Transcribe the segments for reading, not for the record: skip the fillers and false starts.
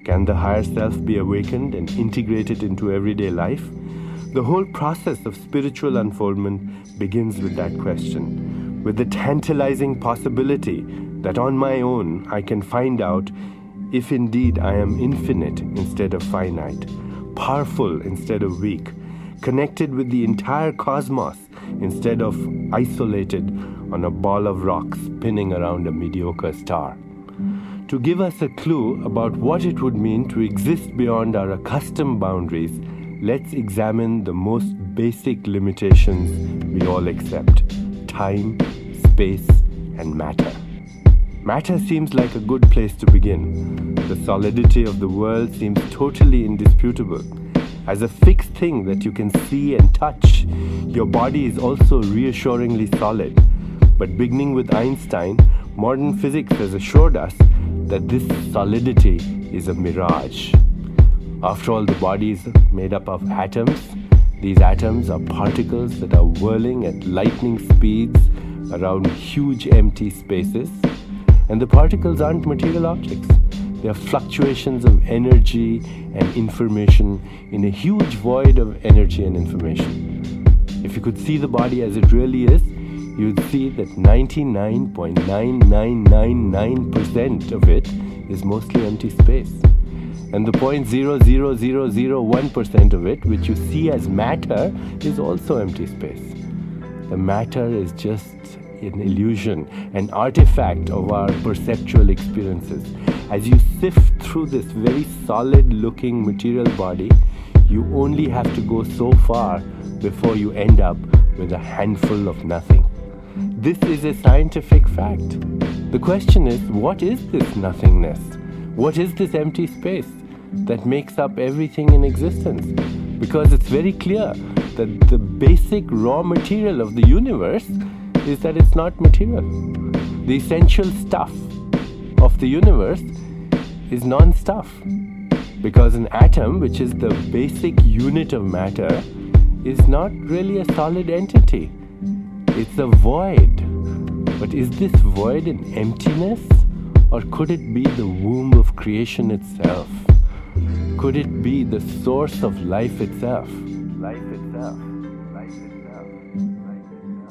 Can the higher self be awakened and integrated into everyday life? The whole process of spiritual unfoldment begins with that question, with the tantalizing possibility that on my own I can find out if indeed I am infinite instead of finite, powerful instead of weak, connected with the entire cosmos instead of isolated on a ball of rocks spinning around a mediocre star. To give us a clue about what it would mean to exist beyond our accustomed boundaries, let's examine the most basic limitations we all accept: time, space, and matter. Matter seems like a good place to begin. The solidity of the world seems totally indisputable. As a fixed thing that you can see and touch, your body is also reassuringly solid. But beginning with Einstein, modern physics has assured us that this solidity is a mirage. After all, the body is made up of atoms. These atoms are particles that are whirling at lightning speeds around huge empty spaces. And the particles aren't material objects. They are fluctuations of energy and information in a huge void of energy and information. If you could see the body as it really is, you'd see that 99.9999% of it is mostly empty space. And the 0.00001% of it, which you see as matter, is also empty space. The matter is just an illusion, an artifact of our perceptual experiences. As you sift through this very solid-looking material body, you only have to go so far before you end up with a handful of nothing. This is a scientific fact. The question is, what is this nothingness? What is this empty space that makes up everything in existence? Because it's very clear that the basic raw material of the universe is that it's not material. The essential stuff of the universe is non-stuff. Because an atom, which is the basic unit of matter, is not really a solid entity. It's a void. But is this void an emptiness? Or could it be the womb of creation itself? Could it be the source of life itself? Life itself. Life itself. Life itself.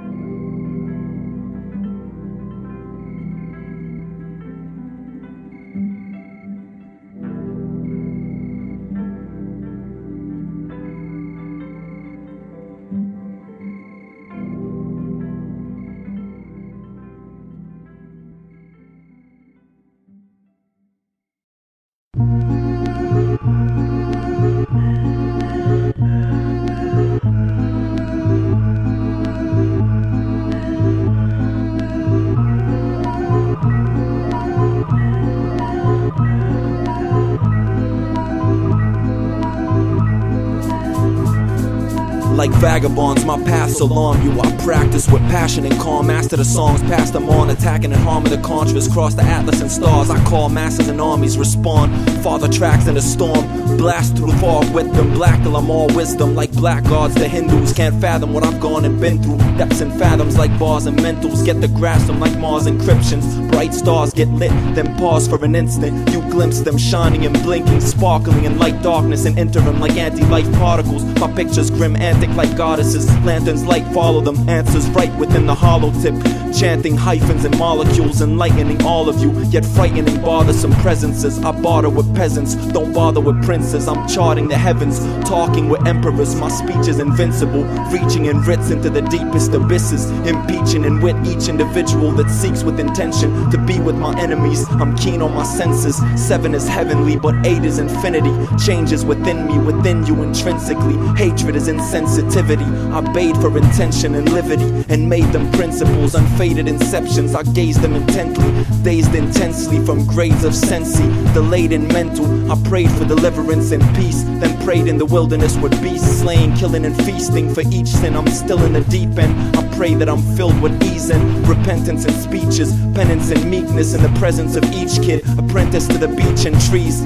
Like vagabonds, my paths alarm you. I practice with passion and calm, master the songs, pass them on, attacking and harming the conscious, cross the atlas and stars. I call masses and armies, respond, father tracks in the storm, blast through the fog with them, black till I'm all wisdom. Like black gods, the Hindus can't fathom what I've gone and been through. Depths and fathoms like bars and mentals, get the grasp them like Mars encryptions. Bright stars get lit, then pause for an instant. You glimpse them shining and blinking, sparkling in light darkness and interim like anti-life particles. My pictures grim, antic like goddesses, lanterns light follow them, answers right within the hollow tip, chanting hyphens and molecules, enlightening all of you, yet frightening bothersome presences. I barter with peasants, don't bother with princes. I'm charting the heavens, talking with emperors. My speech is invincible, reaching in writs into the deepest abysses, impeaching and wit each individual that seeks with intention to be with my enemies. I'm keen on my senses, 7 is heavenly but 8 is infinity, changes within me, within you intrinsically. Hatred is insensitivity. I bade for intention and liberty and made them principles, unfaded inceptions. I gazed them intently, dazed intensely from grades of sensei, delayed in mental. I prayed for deliverance and peace, then prayed in the wilderness with beasts, slaying, killing and feasting. For each sin I'm still in the deep end. I pray that I'm filled with ease and repentance and speeches, penance and meekness in the presence of each kid, apprentice to the beach and trees.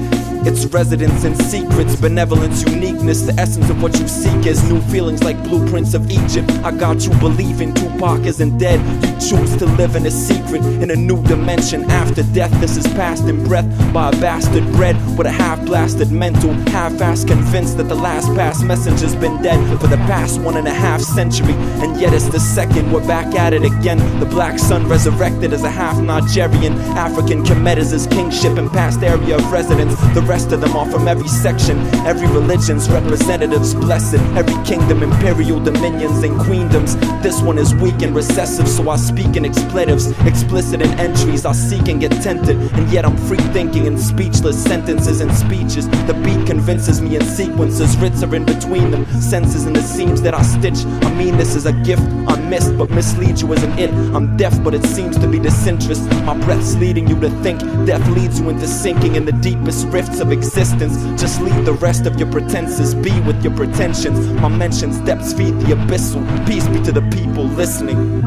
its residence and secrets, benevolence, uniqueness. The essence of what you seek is new feelings like blueprints of Egypt. I got you believing Tupac isn't dead. You choose to live in a secret, in a new dimension after death. This is passed in breath by a bastard bred with a half-blasted mental, half-assed convinced that the last past messenger's been dead for the past 1.5 century. And yet it's the second, we're back at it again. The black sun resurrected as a half-Nigerian. African Kemet is his kingship and past area of residence. The rest of them are from every section, every religion's representatives blessed. Every kingdom, imperial dominions and queendoms. This one is weak and recessive, so I speak in expletives. Explicit in entries, I seek and get tempted. And yet I'm free thinking in speechless sentences and speeches. The beat convinces me in sequences, writs are in between them, senses in the seams that I stitch. I mean this is a gift I missed, but mislead you isn't it. I'm deaf, but it seems to be disinterest. My breath's leading you to think, death leads you into sinking in the deepest rifts of existence. Just leave the rest of your pretenses be with your pretensions. My mentions depths feed the abyssal. Peace be to the people listening.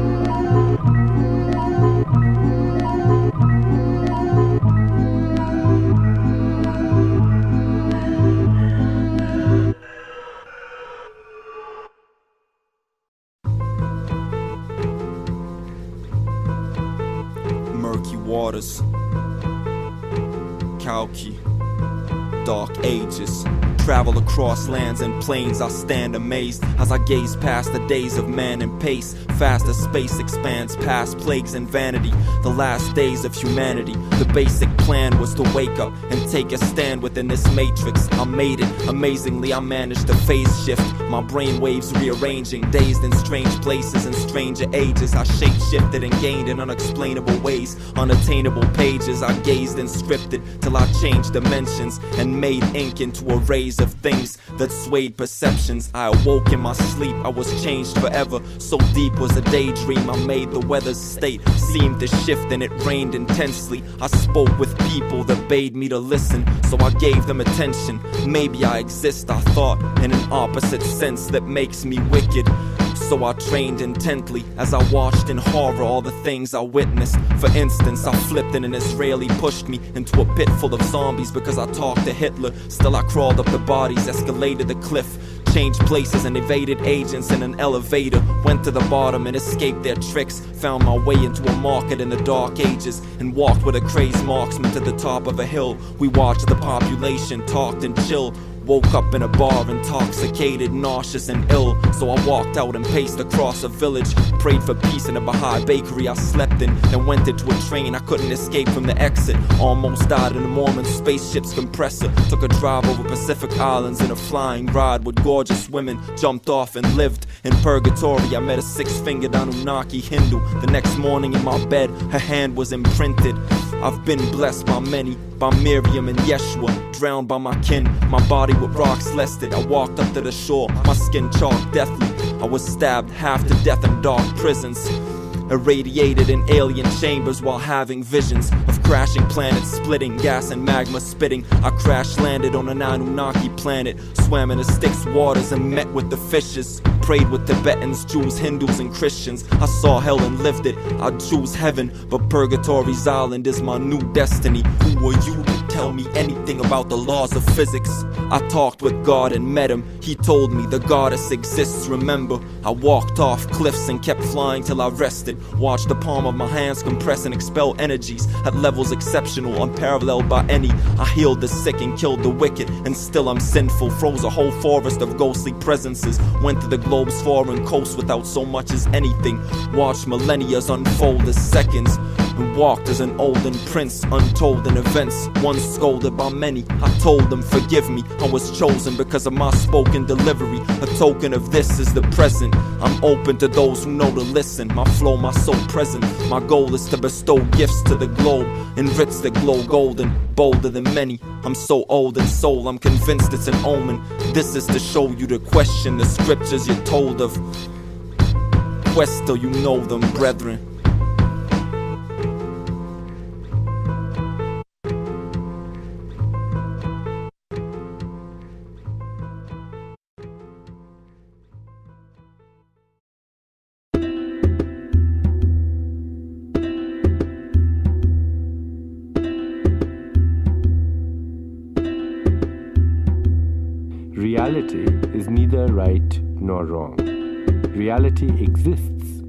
Murky waters, Kalki, dark ages. Travel across lands and plains, I stand amazed as I gaze past the days of man and pace. Fast as space expands past plagues and vanity, the last days of humanity. The basic plan was to wake up and take a stand within this matrix. I made it, amazingly I managed to phase shift. My brain waves rearranging, dazed in strange places and stranger ages. I shape-shifted and gained in unexplainable ways. Unattainable pages I gazed and scripted till I changed dimensions and made ink into arrays of things that swayed perceptions. I awoke in my sleep, I was changed forever. So deep was a daydream I made. The weather's state seemed to shift and it rained intensely. I spoke with people that bade me to listen, so I gave them attention. Maybe I exist, I thought, in an opposite sense that makes me wicked. So I trained intently as I watched in horror all the things I witnessed. For instance, I flipped and an Israeli pushed me into a pit full of zombies because I talked to Hitler. Still I crawled up the bodies, escalated the cliff, changed places and evaded agents in an elevator. Went to the bottom and escaped their tricks. Found my way into a market in the dark ages and walked with a crazed marksman to the top of a hill. We watched the population, talked and chilled. Woke up in a bar intoxicated, nauseous and ill. So I walked out and paced across a village. Prayed for peace in a Baha'i bakery I slept in. And went into a train I couldn't escape from the exit. Almost died in a Mormon spaceship's compressor. Took a drive over Pacific Islands in a flying ride with gorgeous women. Jumped off and lived in purgatory. I met a 6-fingered Anunnaki Hindu. The next morning in my bed, her hand was imprinted. I've been blessed by many, by Miriam and Yeshua. Drowned by my kin, my body with rocks lest it. I walked up to the shore, my skin chalked deathly. I was stabbed half to death in dark prisons, irradiated in alien chambers while having visions of crashing planets, splitting, gas and magma spitting. I crash landed on an Anunnaki planet, swam in the Styx waters and met with the fishes. Prayed with Tibetans, Jews, Hindus and Christians. I saw hell and lived it, I choose heaven, but Purgatory's island is my new destiny. Who are you to tell me anything about the laws of physics? I talked with God and met him. He told me the goddess exists, remember. I walked off cliffs and kept flying till I rested. Watched the palm of my hands compress and expel energies at levels exceptional, unparalleled by any. I healed the sick and killed the wicked, and still I'm sinful. Froze a whole forest of ghostly presences. Went to the globe's foreign coast without so much as anything. Watched millennia's unfold as seconds, and walked as an olden prince, untold in events, once scolded by many. I told them, forgive me, I was chosen because of my spoken delivery. A token of this is the present. I'm open to those who know to listen. My flow, my soul present. My goal is to bestow gifts to the globe, enrich that glow golden, bolder than many. I'm so old in soul, I'm convinced it's an omen. This is to show you to question the scriptures you're told of. Quest till you know them, brethren. reality is neither right nor wrong. Reality exists.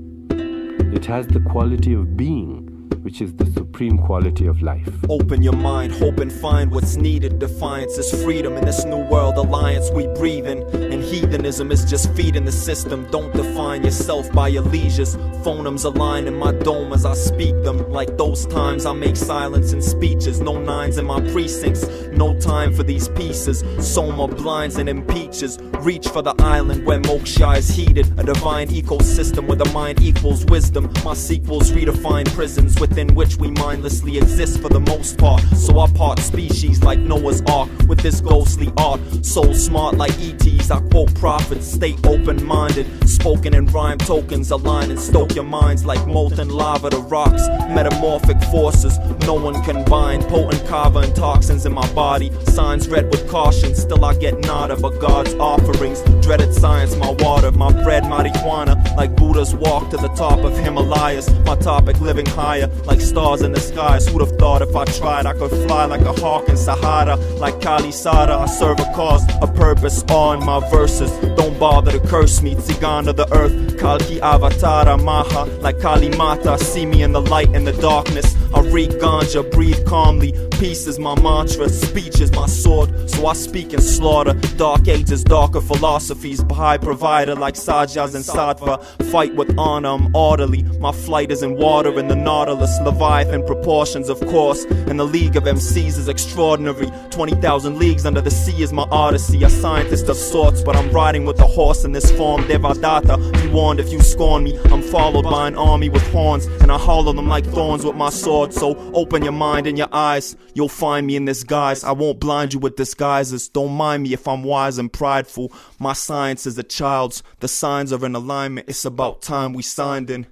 It has the quality of being, which is the supreme quality of life. Open your mind, hope and find what's needed. Defiance is freedom in this new world alliance we breathe in. And heathenism is just feeding the system. Don't define yourself by your leisures. Phonemes align in my dome as I speak them. Like those times I make silence in speeches. No nines in my precincts, no time for these pieces. Soma blinds and impeaches. Reach for the island where moksha is heated. A divine ecosystem where the mind equals wisdom. My sequels redefine prisons within which we mindlessly exist for the most part. So I part species like Noah's Ark with this ghostly art. Soul smart like ETs, I quote prophets. Stay open-minded, spoken in rhyme tokens. Align and stoke your minds like molten lava to rocks. Metamorphic forces no one can bind. Potent kava and toxins in my body. Signs read with caution, still I get nada but God's offerings. Dreaded science, my water, my bread, marijuana. Like Buddha's walk to the top of Himalayas. My topic living higher like stars in the skies. Who'd have thought if I tried I could fly like a hawk in Sahara. Like Kali Sada, I serve a cause, a purpose on my verses. Don't bother to curse me, Tsigan of the earth. Kalki Avatara Maha, like Kali Mata. See me in the light and the darkness. I read ganja, breathe calmly. Peace is my mantra, speech is my sword. So I speak in slaughter. Dark ages, darker philosophies. Baha'i provider like Sajas and Sattva. Fight with honor, I'm orderly. My flight is in water in the Nautilus. Leviathan proportions, of course. And the League of MCs is extraordinary. 20,000 leagues under the sea is my odyssey. A scientist of sorts, but I'm riding with a horse in this form. Devadatta, be warned if you scorn me. I'm followed by an army with horns, and I hollow them like thorns with my sword. So open your mind and your eyes, you'll find me in this guise. I won't blind you with disguises. Don't mind me if I'm wise and prideful. My science is a child's. The signs are in alignment. It's about time we signed in.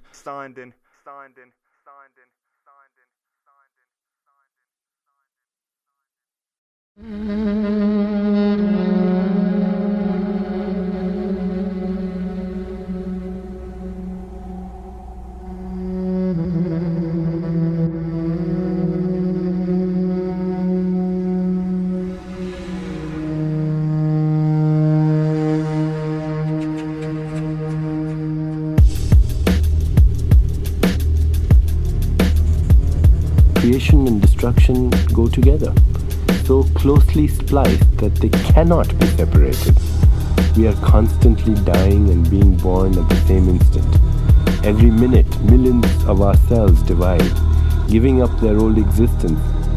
Creation and destruction go together, so closely spliced that they cannot be separated. We are constantly dying and being born at the same instant. Every minute, millions of ourselves divide, giving up their old existence.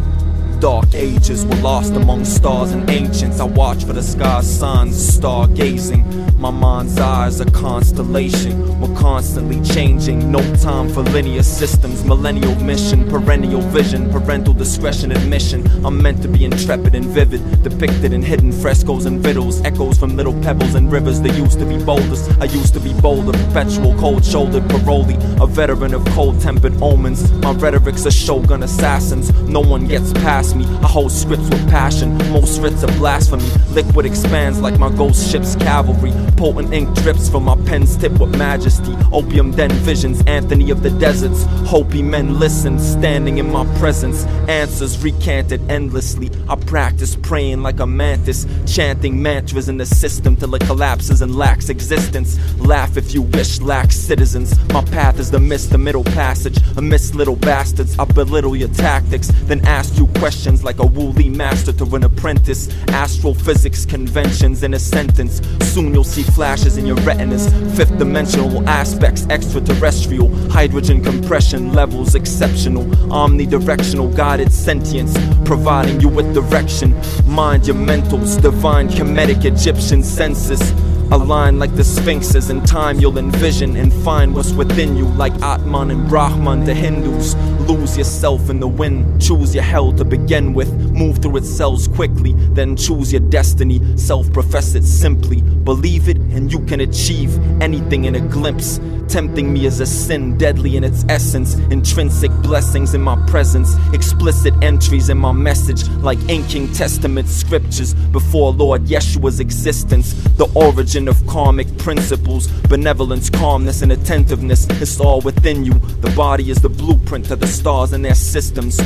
Dark ages were lost among stars and ancients. I watch for the sky's signs, stargazing. My mind's eyes a constellation. We're constantly changing. No time for linear systems. Millennial mission, perennial vision, parental discretion admission. I'm meant to be intrepid and vivid, depicted in hidden frescoes and riddles. Echoes from little pebbles and rivers. They used to be boulders. I used to be bolder, perpetual cold-shouldered parolee. A veteran of cold-tempered omens. My rhetoric's a shogun assassins. No one gets past me. I hold scripts with passion. Most writs are blasphemy. Liquid expands like my ghost ship's cavalry. Potent ink drips from my pen's tip with majesty. Opium den visions, Anthony of the deserts. Hopi men listen, standing in my presence. Answers recanted endlessly. I practice praying like a mantis, chanting mantras in the system till it collapses and lacks existence. Laugh if you wish, lacks citizens. My path is the mist, the middle passage. Amidst little bastards, I belittle your tactics, then ask you questions like a woolly master to an apprentice. Astrophysics conventions in a sentence. Soon you'll see flashes in your retinas. Fifth dimensional aspects, extraterrestrial. Hydrogen compression levels exceptional. Omnidirectional guided sentience, providing you with direction. Mind your mentals, divine Kemetic Egyptian census. Align like the sphinxes. In time you'll envision and find what's within you. Like Atman and Brahman to Hindus. Lose yourself in the wind. Choose your hell to begin with. Move through its cells quickly. Then choose your destiny. Self-profess it simply. Believe it and you can achieve anything in a glimpse. Tempting me is a sin, deadly in its essence. Intrinsic blessings in my presence. Explicit entries in my message. Like inking testament scriptures before Lord Yeshua's existence. The origin of karmic principles. Benevolence, calmness, and attentiveness. It's all within you. The body is the blueprint to the stars and their systems.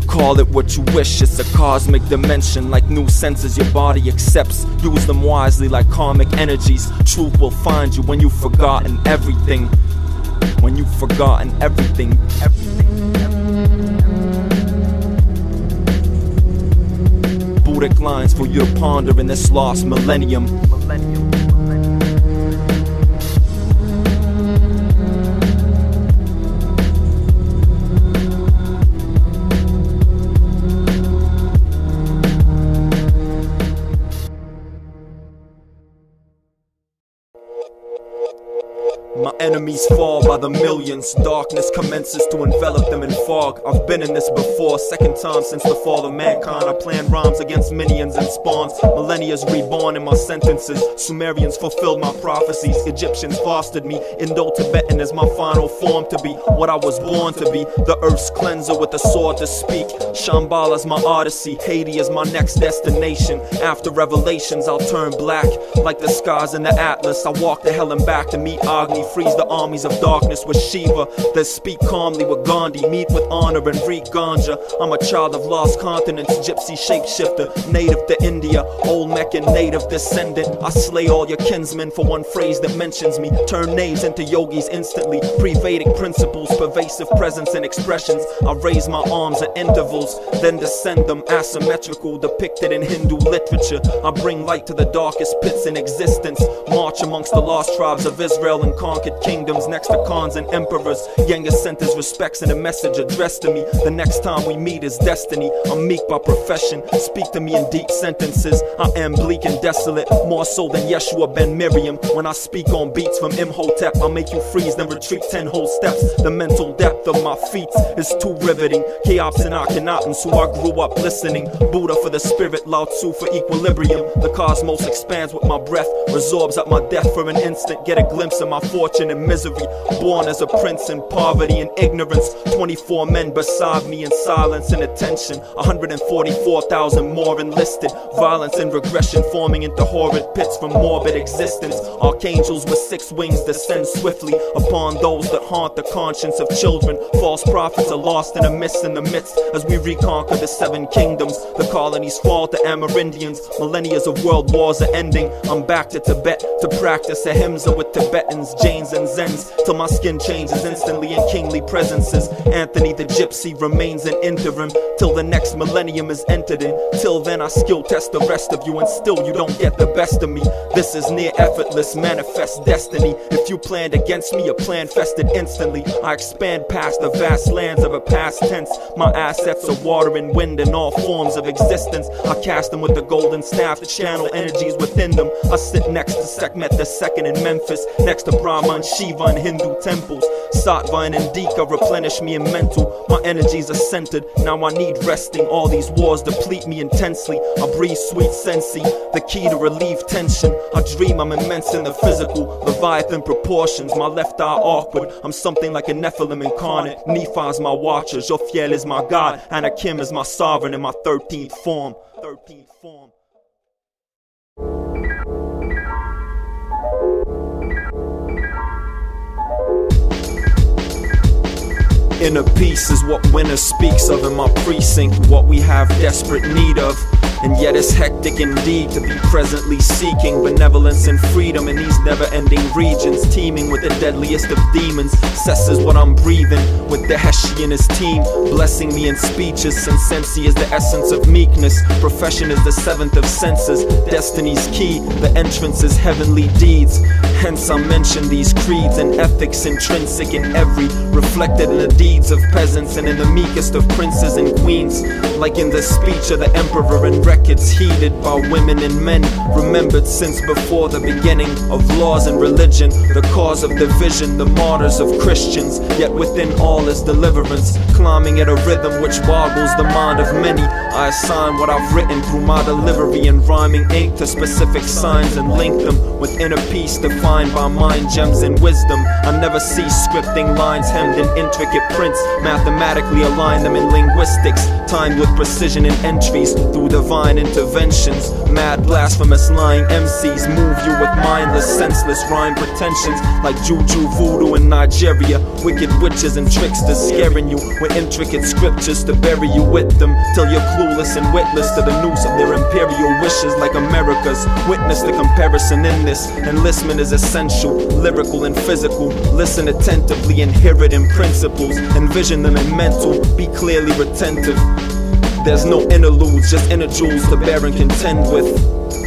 Call it what you wish, it's a cosmic dimension. Like new senses your body accepts. Use them wisely like karmic energies. Truth will find you when you've forgotten everything. When you've forgotten everything. Buddhic lines for you to ponder in this lost millennium. My enemies fall by the millions. Darkness commences to envelop them in fog. I've been in this before, second time since the fall of mankind. I plan rhymes against minions and spawns. Millennia's reborn in my sentences. Sumerians fulfilled my prophecies. Egyptians fostered me. Indo-Tibetan is my final form to be what I was born to be. The earth's cleanser with a sword to speak. Shambhala's my odyssey. Haiti is my next destination. After revelations I'll turn black like the skies in the atlas. I walk to hell and back to meet Agni. Freeze the armies of darkness with Shiva. Then speak calmly with Gandhi. Meet with honor and reek ganja. I'm a child of lost continents. Gypsy shapeshifter. Native to India. Olmecan native descendant. I slay all your kinsmen for one phrase that mentions me. Turn knaves into yogis instantly. Pre-Vedic principles. Pervasive presence and expressions. I raise my arms at intervals. Then descend them asymmetrical. Depicted in Hindu literature. I bring light to the darkest pits in existence. March amongst the lost tribes of Israel and conquered kingdoms next to khans and emperors. Genghis sent his respects in a message addressed to me. The next time we meet is destiny. I'm meek by profession. Speak to me in deep sentences. I am bleak and desolate, more so than Yeshua ben Miriam. When I speak on beats from Imhotep, I'll make you freeze, then retreat 10 whole steps. The mental depth of my feet is too riveting. Cheops and Akhenatons who I grew up listening. Buddha for the spirit, Lao Tzu for equilibrium. The cosmos expands with my breath, resorbs at my death for an instant. Get a glimpse of my fortune and misery. Born as a prince in poverty and ignorance. 24 men beside me in silence and attention. 144,000 more enlisted. Violence and regression forming into horrid pits from morbid existence. Archangels with 6 wings descend swiftly upon those that haunt the conscience of children. False prophets are lost in a mist in the midst as we reconquer the 7 kingdoms. The colonies fall to Amerindians. Millennia's of world wars are ending. I'm back to Tibet to practice ahimsa with Tibetans, Jains and Zens, till my skin changes instantly in kingly presences. Anthony the Gypsy remains an interim till the next millennium is entered in. Till then I skill test the rest of you and still you don't get the best of me. This is near effortless manifest destiny. If you planned against me, your plan fested instantly. I expand past the vast lands of a past tense. My assets are water and wind in all forms of existence. I cast them with the golden staff to channel energies within them. I sit next to Sekhmet II in Memphis, next to Brahma and Shiva in Hindu temples. Sattva and Indika replenish me in mental. My energies are centered, now I need resting. All these wars deplete me intensely. I breathe sweet sensi, the key to relieve tension. I dream I'm immense in the physical, Leviathan proportions. My left eye awkward, I'm something like a Nephilim incarnate. Nephi's my watcher, Jophiel is my god, Anakim is my sovereign in my 13th form. Inner peace is what winter speaks of in my precinct, what we have desperate need of. And yet it's hectic indeed to be presently seeking benevolence and freedom in these never-ending regions, teeming with the deadliest of demons. Cess is what I'm breathing, with the Heshi and his team blessing me in speeches. Sensensi is the essence of meekness, profession is the 7th of senses. Destiny's key, the entrance is heavenly deeds. Hence I mention these creeds and ethics intrinsic in every, reflected in the deeds of peasants and in the meekest of princes and queens. Like in the speech of the emperor and records heeded by women and men, remembered since before the beginning of laws and religion, the cause of division, the martyrs of Christians. Yet within all is deliverance, climbing at a rhythm which boggles the mind of many. I assign what I've written through my delivery in rhyming ink to specific signs and link them with inner peace defined by mind gems and wisdom. I never cease scripting lines hemmed in intricate print prints, mathematically align them in linguistics, timed with precision and entries through divine interventions. Mad blasphemous lying MCs move you with mindless, senseless rhyme pretensions like juju voodoo in Nigeria. Wicked witches and tricksters scaring you with intricate scriptures to bury you with them till you're clueless and witless to the noose of their imperial wishes like America's. Witness the comparison in this. Enlistment is essential, lyrical and physical. Listen attentively and hear it in principles. Envision them in mental, be clearly retentive. There's no interludes, just inner jewels to bear and contend with.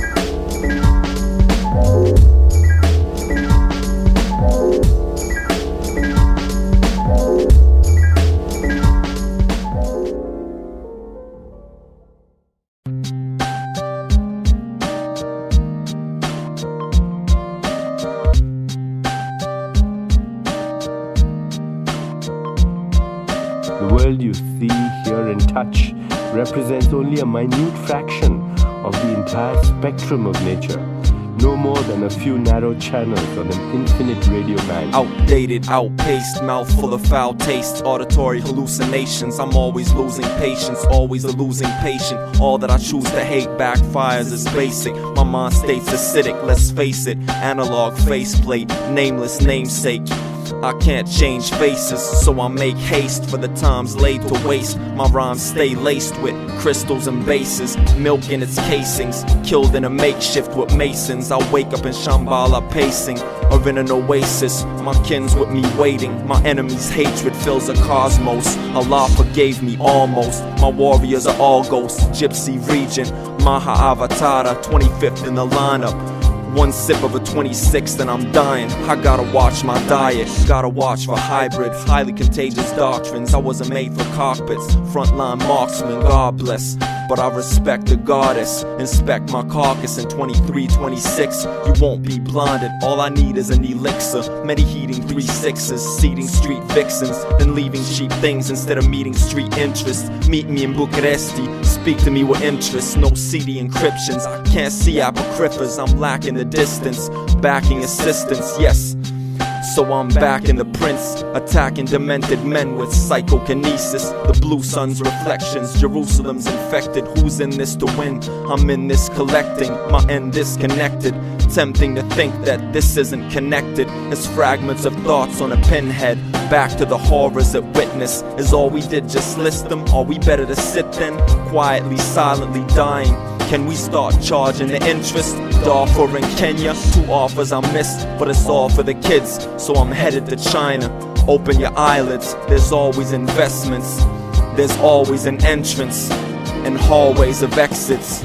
The world you see, hear and touch represents only a minute fraction of the entire spectrum of nature. No more than a few narrow channels on an infinite radio band. Outdated, outpaced, mouth full of foul taste, auditory hallucinations. I'm always losing patience, always a losing patient. All that I choose to hate backfires is basic. My mind state's acidic, let's face it. Analog faceplate, nameless namesake. I can't change faces, so I make haste for the times laid to waste. My rhymes stay laced with crystals and bases, milk in its casings, killed in a makeshift with masons. I wake up in Shambhala pacing, or in an oasis, my kin's with me waiting. My enemy's hatred fills a cosmos. Allah forgave me almost. My warriors are all ghosts, Gypsy region, Maha Avatara, 25th in the lineup. One sip of a 26th and I'm dying. I gotta watch my diet, gotta watch for hybrid, highly contagious doctrines. I wasn't made for cockpits, frontline marksman, God bless. But I respect the goddess. Inspect my carcass in 23, 26. You won't be blinded, all I need is an elixir. Medi-heating 3/6s, seeding street vixens, then leaving cheap things instead of meeting street interests. Meet me in Bucharesti, speak to me with interest. No CD encryptions, can't see apocryphas. I'm lacking the distance, backing assistance, yes. So I'm back in the prince, attacking demented men with psychokinesis. The blue sun's reflections, Jerusalem's infected. Who's in this to win? I'm in this collecting, my end disconnected. Tempting to think that this isn't connected. It's fragments of thoughts on a pinhead. Back to the horrors that witness. Is all we did just list them? Are we better to sit then? Quietly, silently dying. Can we start charging the interest? Darfur and Kenya, 2 offers I missed, but it's all for the kids, so I'm headed to China. Open your eyelids, there's always investments. There's always an entrance, and hallways of exits.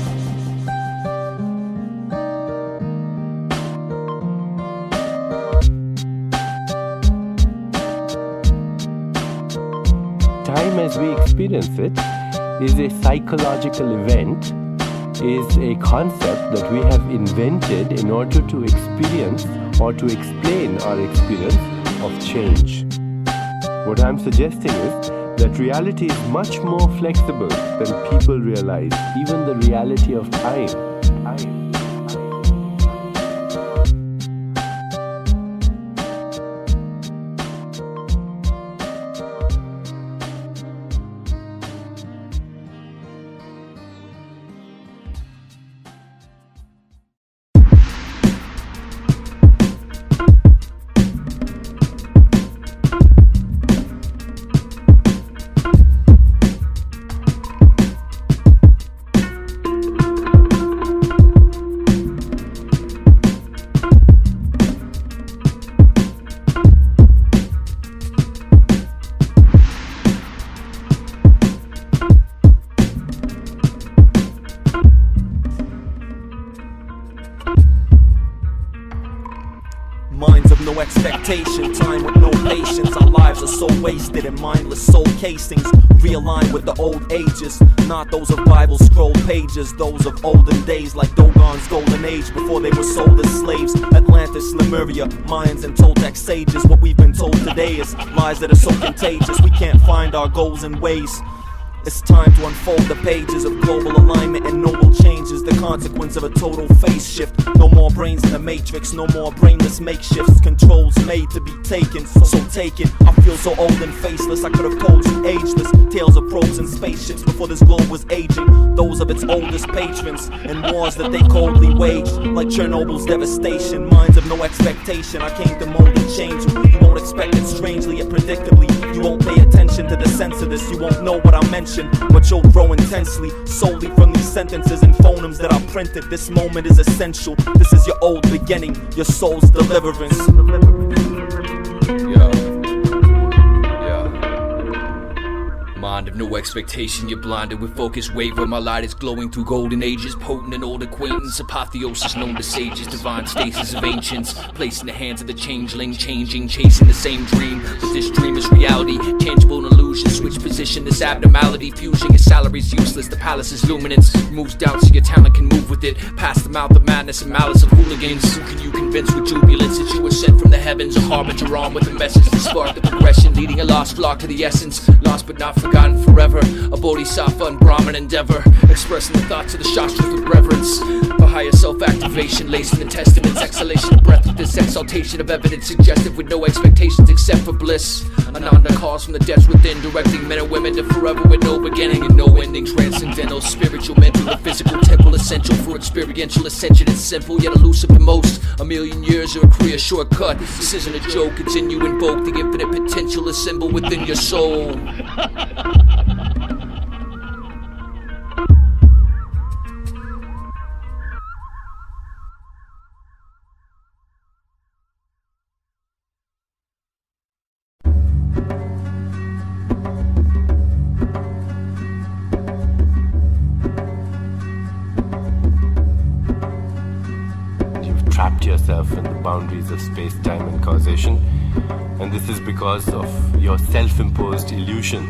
Time as we experience it is a psychological event, is a concept that we have invented in order to experience or to explain our experience of change. What I'm suggesting is that reality is much more flexible than people realize, even the reality of time. Minds of no expectation, time with no patience. Our lives are so wasted in mindless soul casings. Realigned with the old ages, not those of Bible scroll pages. Those of olden days like Dogon's golden age, before they were sold as slaves. Atlantis, Lemuria, Mayans and Toltec sages. What we've been told today is lies that are so contagious we can't find our goals and ways. It's time to unfold the pages of global alignment and noble changes, the consequence of a total phase shift. No more brains in the matrix, no more brainless makeshifts. Controls made to be taken, so take it. I feel so old and faceless, I could have told you ageless tales of probes and spaceships before this globe was aging. Those of its oldest patrons and wars that they coldly waged, like Chernobyl's devastation. Minds of no expectation, I came to mold and change you. You won't expect it strangely and predictably. You won't pay attention to the sense of this. You won't know what I mention, but you'll grow intensely solely from these sentences and phonemes that I printed. This moment is essential. This is your old beginning, your soul's deliverance. Mind of no expectation, you're blinded with focus waver. My light is glowing through golden ages, potent and old acquaintance. Apotheosis known to sages, divine stasis of ancients. Placed in the hands of the changeling, changing, chasing the same dream. But this dream is reality, tangible and illusion. Switch position, this abnormality. Fusing your salary's useless, the palace is luminance. Removes doubt so your talent can move with it. Past the mouth of madness and malice of hooligans. Who can you convince with jubilance that you were sent from the heavens? A harbinger on with a message to spark the progression. Leading a lost flock to the essence, lost but not forgotten forever. A bodhisattva and Brahman endeavor, expressing the thoughts of the Shastras with reverence. For higher self-activation, lacing the testaments. Exhalation of breath with this exaltation of evidence suggestive with no expectations except for bliss. Ananda calls from the depths within, directing men and women to forever with no beginning and no ending. Transcendental, spiritual, mental, and physical temple essential for experiential ascension. It's simple yet elusive at most. A million years or a career shortcut. This isn't a joke, it's in you. Invoke the infinite potential assembled within your soul. Trapped yourself in the boundaries of space-time and causation, and this is because of your self-imposed illusion,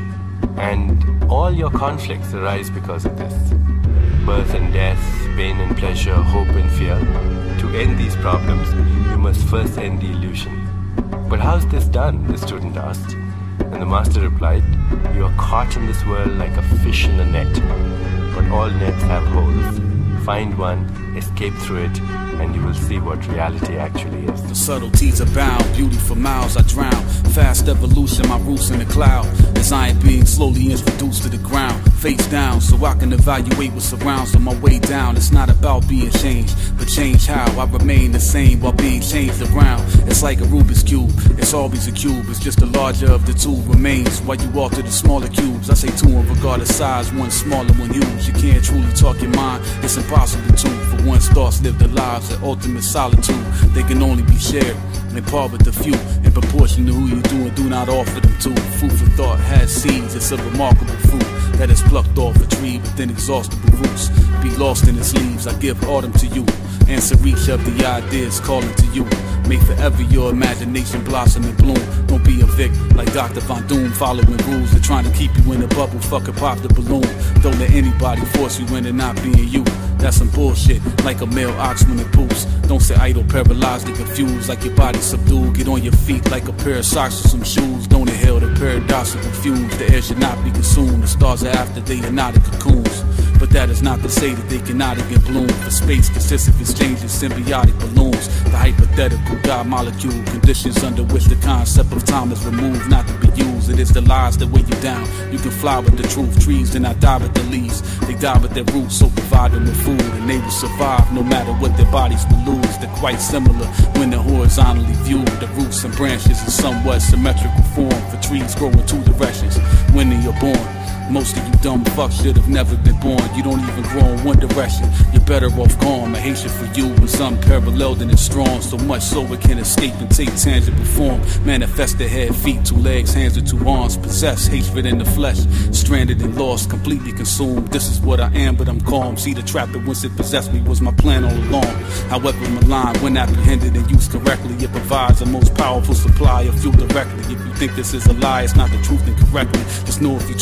and all your conflicts arise because of this. Birth and death, pain and pleasure, hope and fear. To end these problems, you must first end the illusion. But how's this done? The student asked, and the master replied, you are caught in this world like a fish in a net, but all nets have holes. Find one, escape through it, and you will see what reality actually is. The subtleties abound, beauty for miles I drown. Fast evolution, my roots in the cloud. As I am being slowly introduced to the ground, face down, so I can evaluate what surrounds on my way down. It's not about being changed, but change how I remain the same while being changed around. It's like a Rubik's Cube, it's always a cube. It's just the larger of the two remains while you alter the smaller cubes. I say two in regard of size, one smaller, one huge. You can't truly talk your mind, it's impossible to. For one's thoughts live their lives at ultimate solitude. They can only be shared and part with the few. In proportion to who you do and do not offer them to. Food for thought has seeds, it's a remarkable fruit that is plucked off a tree with inexhaustible roots. Be lost in its leaves, I give autumn to you. Answer each of the ideas calling to you. May forever your imagination blossom and bloom. Don't be a vic like Dr. Von Doom, following rules. They're trying to keep you in a bubble, fucking pop the balloon. Don't let anybody force you into not being you. That's some bullshit, like a male ox when it poops. Don't sit idle, paralyzed and confused, like your body subdued. Get on your feet like a pair of socks or some shoes. Don't inhale the paradoxical fumes. The air should not be consumed. The stars are after, they are not in cocoons. But that is not to say that they cannot even bloom. For space consists of exchanges, symbiotic balloons. The hypothetical God molecule conditions under which the concept of time is removed, not to be used. It is the lies that weigh you down. You can fly with the truth. Trees do not die with the leaves. They die with their roots, so provide them with food, and they will survive no matter what their bodies will lose. They're quite similar when they're horizontally viewed. The roots and branches in somewhat symmetrical form. For trees grow in two directions when they are born. Most of you dumb fucks should have never been born. You don't even grow in one direction. You're better off gone. My hatred for you is unparalleled and it's strong. So much so it can escape and take tangible form. Manifest the head, feet, 2 legs, hands or 2 arms. Possess hatred in the flesh. Stranded and lost, completely consumed. This is what I am, but I'm calm. See the trap that once it possessed me was my plan all along. However malign, when apprehended and used correctly, it provides the most powerful supply of fuel directly. If you think this is a lie, it's not the truth incorrectly. Just know if you try, you're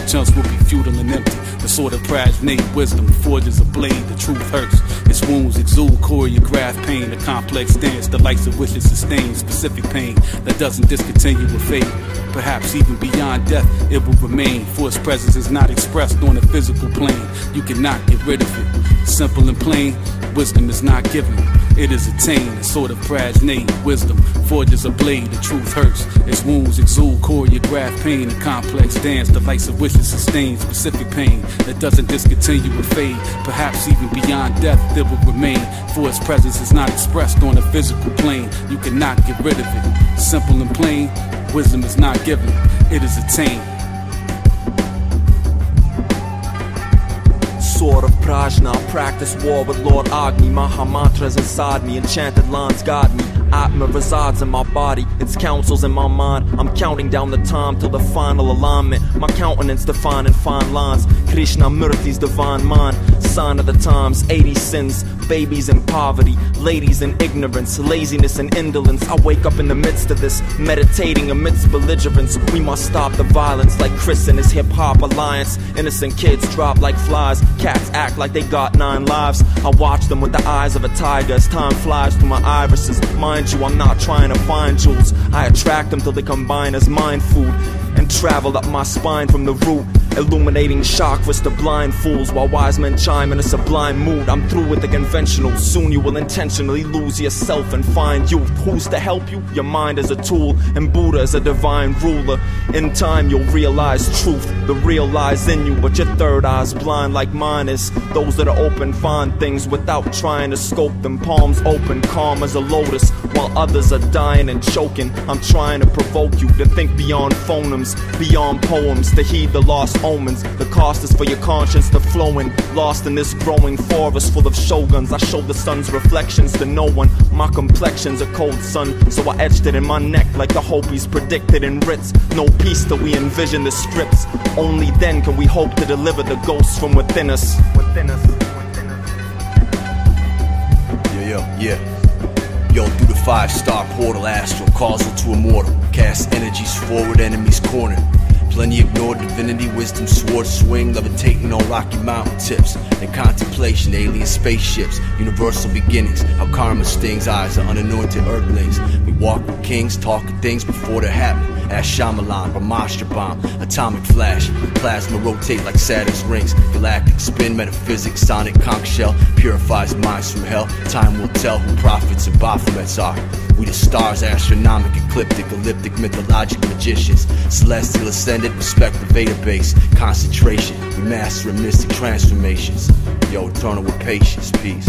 chumps will be futile and empty. The sort of progeny wisdom forges a blade, the truth hurts. Its wounds exude choreographed pain, a complex dance, the likes of which it sustains specific pain that doesn't discontinue with fate. Perhaps even beyond death it will remain, for its presence is not expressed on a physical plane. You cannot get rid of it. Simple and plain, wisdom is not given, it is attained. A sort of progeny wisdom forges a blade, the truth hurts. Its wounds exude choreographed pain, a complex dance, the likes of which it sustains specific pain that doesn't discontinue or fade. Perhaps even beyond death it will remain, for its presence is not expressed on a physical plane. You cannot get rid of it. Simple and plain, wisdom is not given, it is attained. Sword of Prajna, practice war with Lord Agni. Maha mantras inside me, enchanted lines guide me. Atma resides in my body, its counsels in my mind. I'm counting down the time till the final alignment. My countenance defining fine lines. Krishna Murti's divine mind. Sign of the times, 80 sins. Babies in poverty, ladies in ignorance, laziness and indolence. I wake up in the midst of this, meditating amidst belligerence. We must stop the violence like Chris and his hip-hop alliance. Innocent kids drop like flies, cats act like they got 9 lives. I watch them with the eyes of a tiger as time flies through my irises. Mind you, I'm not trying to find jewels. I attract them till they combine as mind food and travel up my spine from the root, illuminating chakras to blind fools while wise men chime in a sublime mood. I'm through with the conventional. Soon you will intentionally lose yourself and find you. Who's to help you? Your mind is a tool and Buddha is a divine ruler. In time you'll realize truth, the real lies in you, but your third eye's blind like mine is. Those that are open find things without trying to scope them. Palms open, calm as a lotus, while others are dying and choking. I'm trying to provoke you to think beyond phonemes, beyond poems, to heed the lost omens. The cost is for your conscience to flow in, lost in this growing forest full of shoguns. I show the sun's reflections to no one. My complexion's a cold sun, so I etched it in my neck like the Hopis predicted in writs. No peace till we envision the strips. Only then can we hope to deliver the ghosts from within us. Yeah. Yo, through the 5-star portal, astral, causal to immortal. Cast energies forward, enemies cornered. Plenty ignored, divinity, wisdom, sword swing, levitating on rocky mountain tips. In contemplation, alien spaceships, universal beginnings. How karma stings, eyes of unanointed earthlings. We walk with kings, talk of things before they're happening. Ash Shyamalan, Brahmastra bomb, atomic flash. Plasma rotate like Saturn's rings. Galactic spin, metaphysics, sonic conch shell. Purifies minds from hell. Time will tell who prophets and Baphomets are. We the stars, astronomic, ecliptic, elliptic, mythologic magicians. Celestial ascended, respect the Veda base. Concentration, we master mystic transformations. Yo, eternal with patience, peace.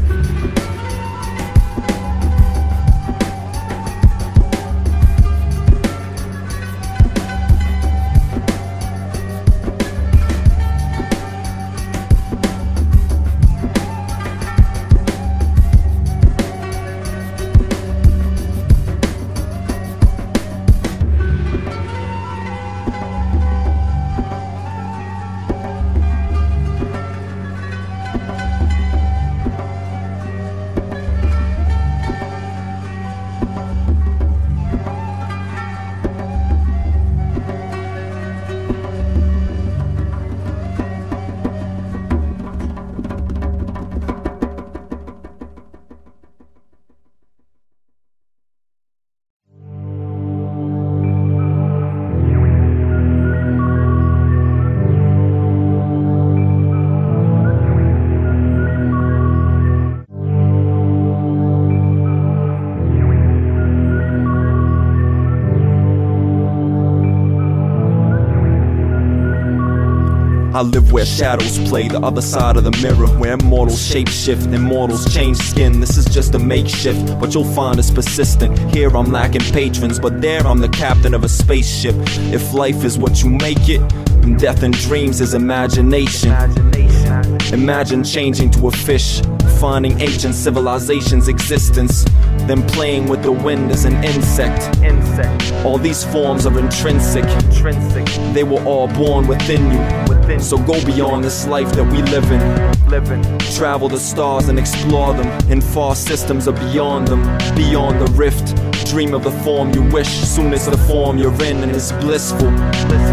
I live where shadows play, the other side of the mirror, where immortals shapeshift, immortals change skin. This is just a makeshift, but you'll find it's persistent. Here I'm lacking patrons, but there I'm the captain of a spaceship. If life is what you make it, and death and dreams is imagination. Imagine changing to a fish, finding ancient civilization's existence, then playing with the wind as an insect. All these forms are intrinsic. They were all born within you. So go beyond this life that we live in. Travel the stars and explore them. In far systems are beyond them, beyond the rift. Dream of the form you wish, soon as the form you're in and it's blissful.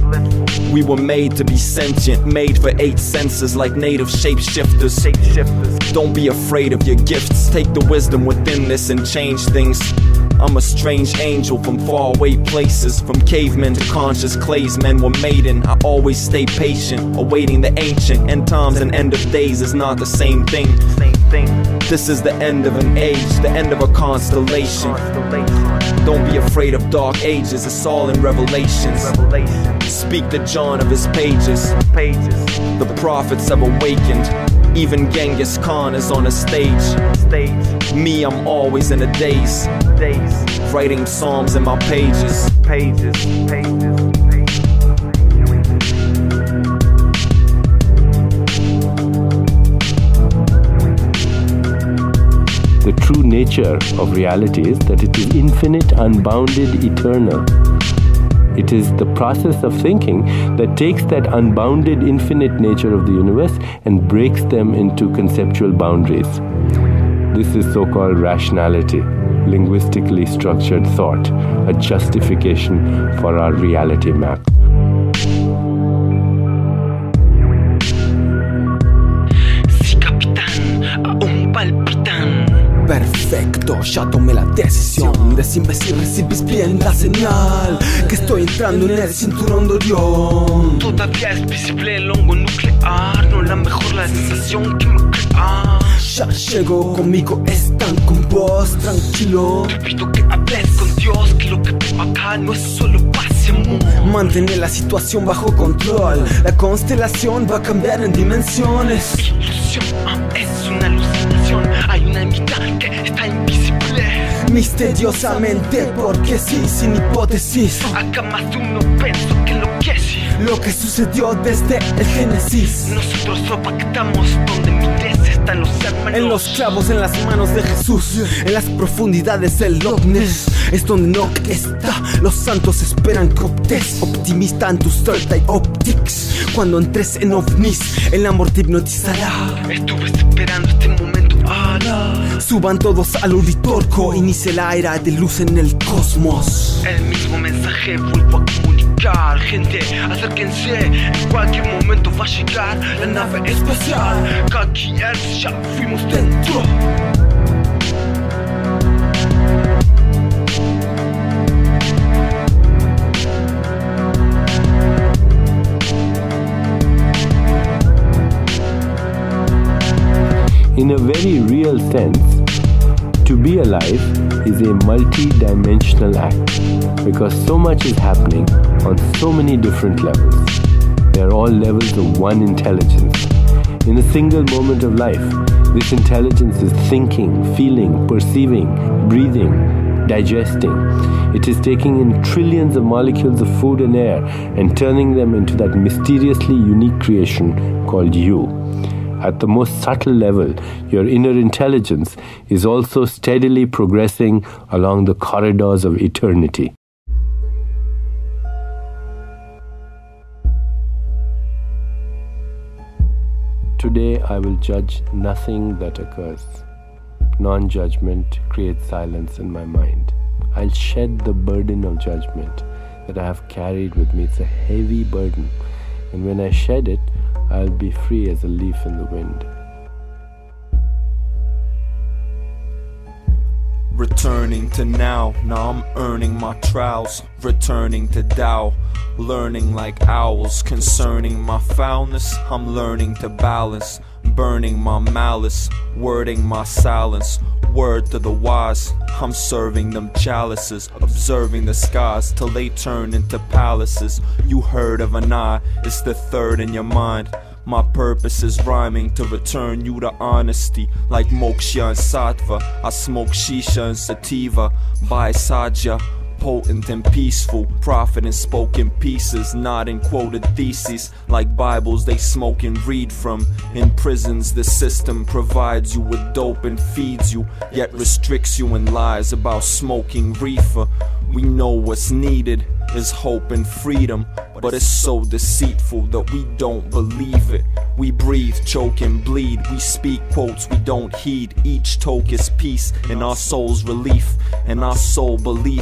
We were made to be sentient, made for 8 senses like native shapeshifters. Don't be afraid of your gifts, take the wisdom within this and change things. I'm a strange angel from faraway places, from cavemen to conscious clays, men were made in. I always stay patient, awaiting the ancient. End times and end of days is not the same thing. This is the end of an age, the end of a constellation. Don't be afraid of dark ages, it's all in Revelations. Speak to John of his pages. The prophets have awakened. Even Genghis Khan is on a stage. Me, I'm always in a daze, writing psalms in my pages. The true nature of reality is that it is infinite, unbounded, eternal. It is the process of thinking that takes that unbounded, infinite nature of the universe and breaks them into conceptual boundaries. This is so-called rationality, linguistically structured thought, a justification for our reality map. Sí, capitán, aún palpitan. Perfecto, ya tomé la decisión. Decime si recibís bien la señal, que estoy entrando en el cinturón de Orión. Todavía es visible el hongo nuclear, no la mejor la sensación que me crea. Ya llego, conmigo están con vos, tranquilo. Te pido que hables con Dios, que lo que veo acá no es solo paz y amor. Mantener la situación bajo control, la constelación va a cambiar en dimensiones. Ilusión, es una alucinación, hay una mitad que está invisible. Misteriosamente, porque sí, sin hipótesis. Acá más de uno pensó que enloquece. Lo que sucedió desde el Génesis. Nosotros pactamos donde mi deseo están los hermanos. En los clavos, en las manos de Jesús, en las profundidades del Loch Ness, es donde no está. Los santos esperan que optes, optimista en tus third eye optics. Cuando entres en ovnis, el amor te hipnotizará. Estuve esperando este momento, ala. Suban todos al Uritorco, inicia la era de luz en el cosmos. El mismo mensaje vuelvo a comunicar. Gente, acérquense, en cualquier momento va a llegar la nave espacial. Kaki Earth, ya fuimos dentro. In a very real sense, to be alive is a multi-dimensional act because so much is happening on so many different levels. They are all levels of one intelligence. In a single moment of life, this intelligence is thinking, feeling, perceiving, breathing, digesting. It is taking in trillions of molecules of food and air and turning them into that mysteriously unique creation called you. At the most subtle level, your inner intelligence is also steadily progressing along the corridors of eternity. Today I will judge nothing that occurs. Non-judgment creates silence in my mind. I'll shed the burden of judgment that I have carried with me. It's a heavy burden. And when I shed it, I'll be free as a leaf in the wind. Returning to now I'm earning my trials. Returning to Tao, learning like owls. Concerning my foulness, I'm learning to balance. Burning my malice, wording my silence. Word to the wise, I'm serving them chalices. Observing the skies till they turn into palaces. You heard of an eye, it's the third in your mind. My purpose is rhyming to return you to honesty. Like moksha and sattva, I smoke shisha and sativa. By saja, potent and peaceful. Prophet in spoken pieces, not in quoted theses. Like Bibles they smoke and read from. In prisons the system provides you with dope and feeds you, yet restricts you in lies about smoking reefer. We know what's needed is hope and freedom, but it's so deceitful that we don't believe it. We breathe, choke and bleed. We speak quotes we don't heed. Each toke is peace and our soul's relief, and our soul belief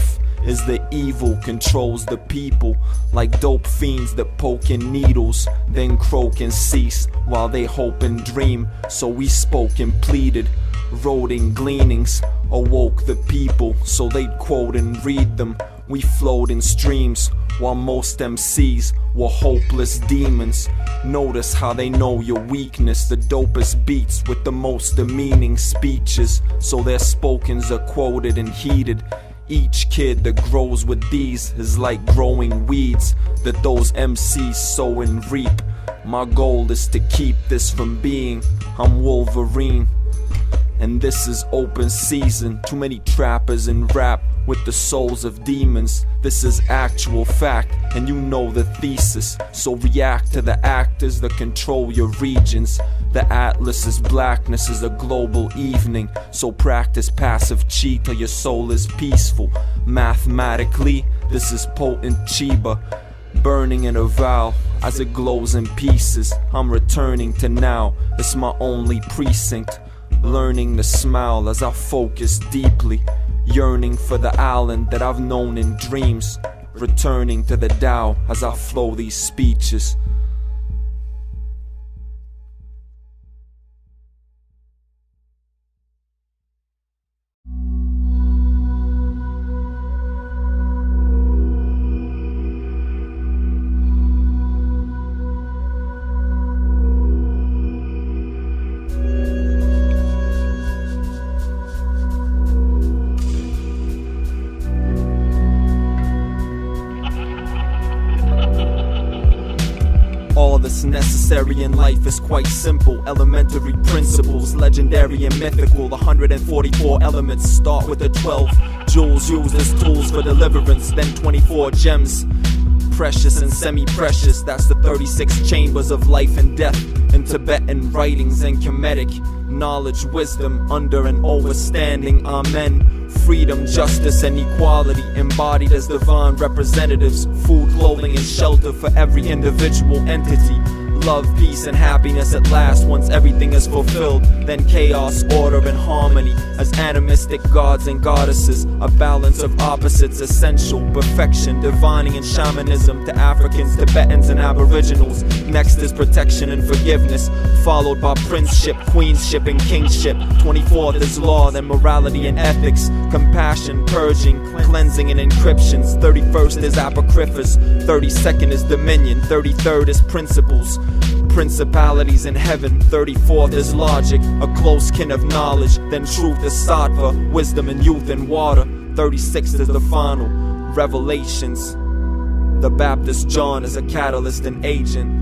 is the evil controls the people, like dope fiends that poke in needles, then croak and cease while they hope and dream. So we spoke and pleaded, wrote in gleanings, awoke the people so they'd quote and read them. We flowed in streams while most MCs were hopeless demons. Notice how they know your weakness, the dopest beats with the most demeaning speeches, so their spokens are quoted and heeded. Each kid that grows with these is like growing weeds that those MCs sow and reap. My goal is to keep this from being I'm Wolverine, and this is open season. Too many trappers in rap with the souls of demons. This is actual fact, and you know the thesis. So react to the actors that control your regions. The atlas's blackness is a global evening, so practice passive chi till your soul is peaceful. Mathematically, this is potent Chiba, burning in a vow as it glows in pieces. I'm returning to now, it's my only precinct. Learning to smile as I focus deeply, yearning for the island that I've known in dreams. Returning to the Tao as I flow these speeches. All that's necessary in life is quite simple. Elementary principles, legendary and mythical. 144 elements start with the 12 jewels used as tools for deliverance. Then 24 gems, precious and semi-precious. That's the 36 chambers of life and death. In Tibetan writings and Kemetic knowledge, wisdom under an overstanding. Amen. Freedom, justice, and equality embodied as divine representatives. Food, clothing, and shelter for every individual entity. Love, peace, and happiness at last. Once everything is fulfilled, then chaos, order, and harmony. As animistic gods and goddesses, a balance of opposites, essential perfection. Divining and shamanism to Africans, Tibetans, and Aboriginals. Next is protection and forgiveness, followed by princeship, queenship, and kingship. 24th is law, then morality and ethics. Compassion, purging, cleansing, and encryptions. 31st is apocryphus, 32nd is dominion, 33rd is principles, principalities in heaven. 34th is logic, a close kin of knowledge. Then truth is sattva, wisdom and youth and water. 36th is the final, revelations. The Baptist John is a catalyst and agent.